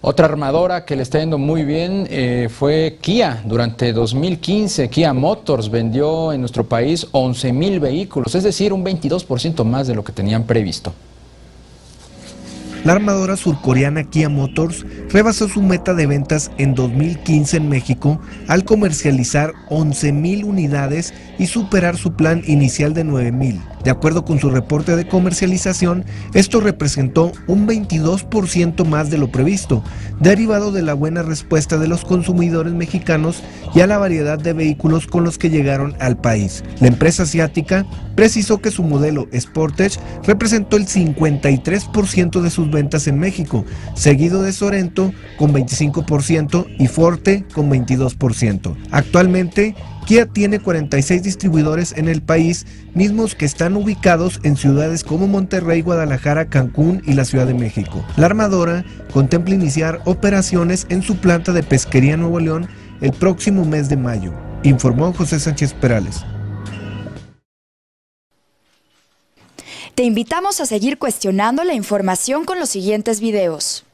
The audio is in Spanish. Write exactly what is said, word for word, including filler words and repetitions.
Otra armadora que le está yendo muy bien eh, fue Kia. Durante dos mil quince, Kia Motors vendió en nuestro país once mil vehículos, es decir, un veintidós por ciento más de lo que tenían previsto. La armadora surcoreana Kia Motors rebasó su meta de ventas en dos mil quince en México al comercializar once mil unidades y superar su plan inicial de nueve mil. De acuerdo con su reporte de comercialización, esto representó un veintidós por ciento más de lo previsto, derivado de la buena respuesta de los consumidores mexicanos y a la variedad de vehículos con los que llegaron al país. La empresa asiática precisó que su modelo Sportage representó el cincuenta y tres por ciento de sus ventas en México, seguido de Sorento con veinticinco por ciento y Forte con veintidós por ciento. Actualmente, Kia tiene cuarenta y seis distribuidores en el país, mismos que están ubicados en ciudades como Monterrey, Guadalajara, Cancún y la Ciudad de México. La armadora contempla iniciar operaciones en su planta de Pesquería Nuevo León el próximo mes de mayo, informó José Sánchez Perales. Te invitamos a seguir cuestionando la información con los siguientes videos.